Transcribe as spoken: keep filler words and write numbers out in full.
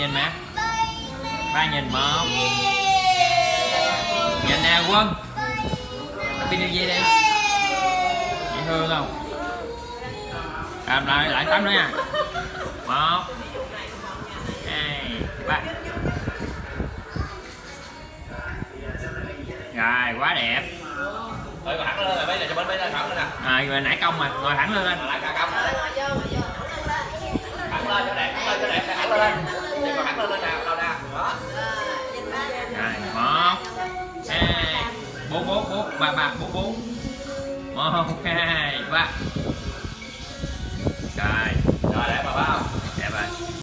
nhìn mẹ. Ba nhìn một. Nhìn nè Quân. Happy New Year đi. Chị thương không? Làm lại lại tắm nữa nha. Một, hai, ba. Rồi quá đẹp. Rồi ngồi thẳng lên rồi, mấy này cho bên mấy lên thẳng lên nè. Rồi mà nãy cong mà, ngồi thẳng lên lên. Lại cả cong. Thẳng lên cho đẹp, thẳng lên cho đẹp, thẳng lên lên. Ngồi thẳng lên lên nào, đâu nè. Đó. Rồi một, hai, bốn bốn bốn ba ba bốn bốn. Một, hai, ba.